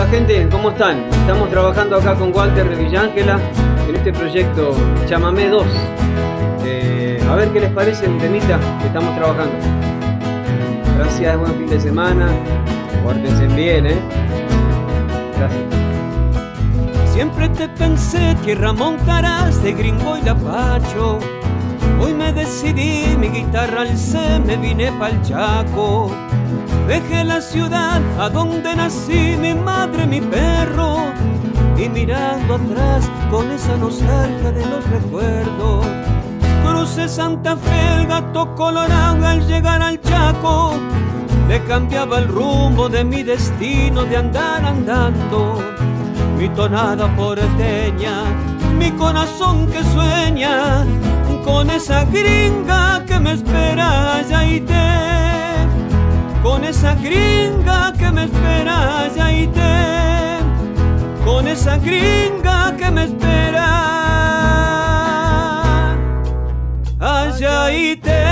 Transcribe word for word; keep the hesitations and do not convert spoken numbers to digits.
gente, ¿cómo están? Estamos trabajando acá con Walter de Villa Ángela en este proyecto Chamamé dos. Eh, a ver qué les parece el temita que estamos trabajando. Gracias, buen fin de semana. Pórtense bien, ¿eh? Gracias. Siempre te pensé, tierra Moncaraz, de Gringo y Lapacho. Hoy me decidí, mi guitarra alcé, me vine pa'l Chaco. Dejé la ciudad a donde nací, mi madre, mi perro, y mirando atrás con esa nostalgia de los recuerdos. Crucé Santa Fe, el Gato Colorado, al llegar al Chaco le cambiaba el rumbo de mi destino de andar andando. Mi tonada porteña, mi corazón que sueña con esa gringa que me espera allá y te, con esa gringa que me espera allá y te, con esa gringa que me espera allá y te.